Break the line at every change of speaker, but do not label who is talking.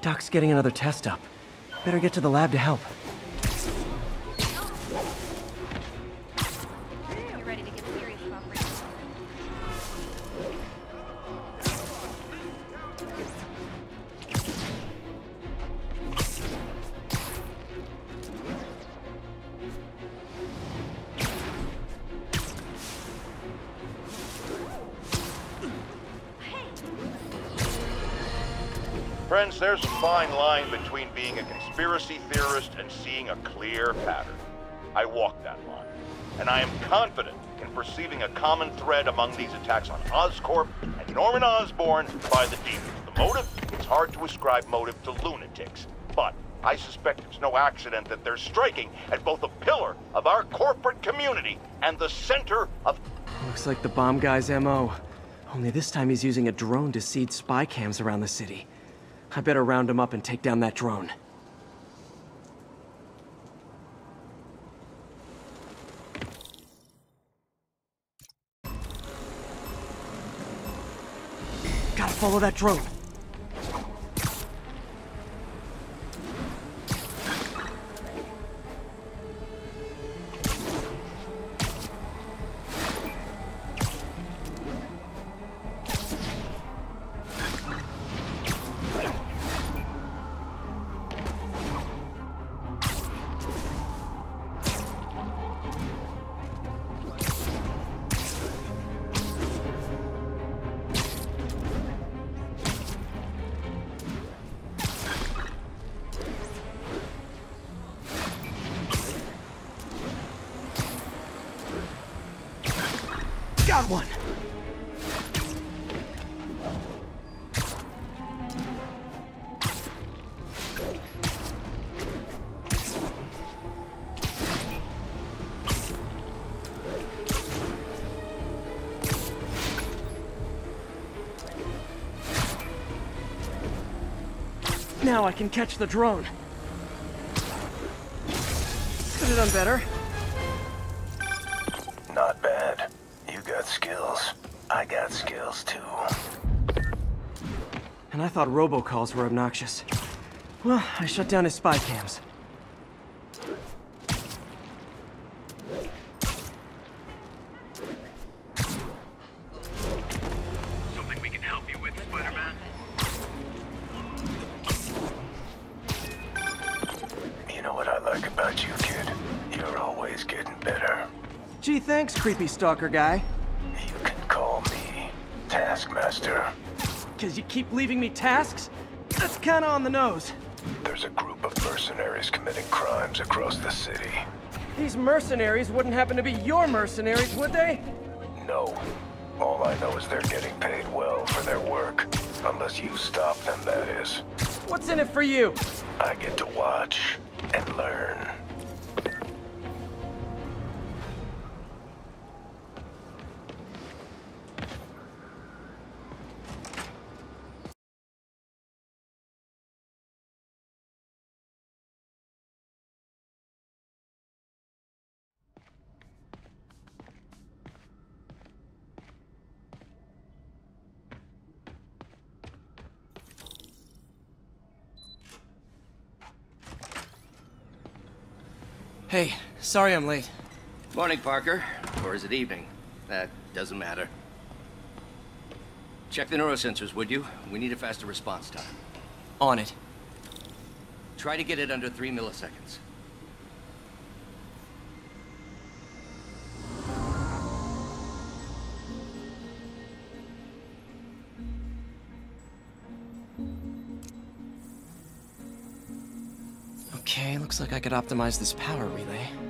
Doc's getting another test up. Better get to the lab to help.
You ready to get serious about Rachel?
Friends, there's a fine line between being a conspiracy theorist and seeing a clear pattern. I walk that line, and I am confident in perceiving a common thread among these attacks on Oscorp and Norman Osborn by the demons. The motive? It's hard to ascribe motive to lunatics, but I suspect it's no accident that they're striking at both a pillar of our corporate community and the center of...
Looks like the bomb guy's MO. Only this time he's using a drone to seed spy cams around the city. I better round him up and take down that drone. Gotta follow that drone. Got one! Now I can catch the drone. Could have done better.
Not bad. You got skills. I got skills too.
And I thought robocalls were obnoxious. Well, I shut down his spy cams.
Something we can help you with, Spider-Man?
You know what I like about you, kid? You're always getting better.
Gee, thanks, creepy stalker guy.
You can call me Taskmaster.
'Cause you keep leaving me tasks? That's kinda on the nose.
There's a group of mercenaries committing crimes across the city.
These mercenaries wouldn't happen to be your mercenaries, would they?
No. All I know is they're getting paid well for their work. Unless you stop them, that is.
What's in it for you?
I get to watch and learn.
Hey, sorry I'm late.
Morning, Parker. Or is it evening? That doesn't matter. Check the neurosensors, would you? We need a faster response time.
On it.
Try to get it under 3 milliseconds.
Okay, looks like I could optimize this power relay.